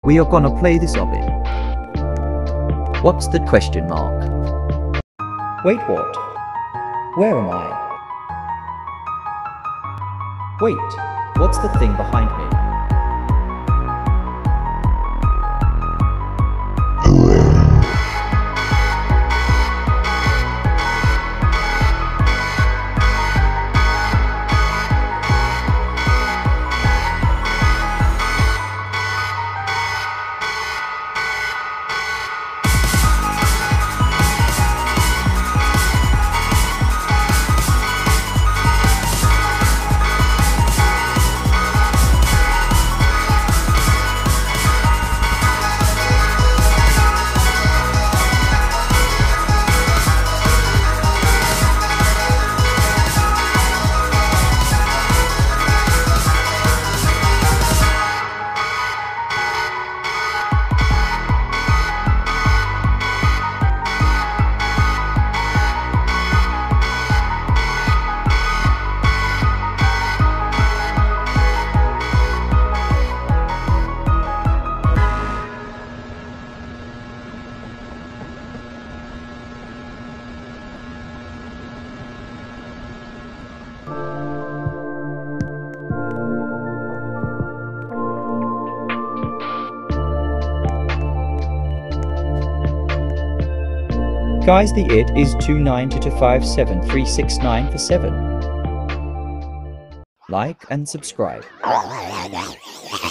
We are gonna play this of it. What's the question mark? Wait, what? Where am I? Wait, what's the thing behind me? Guys, the it is 292257369 for 7. Like and subscribe.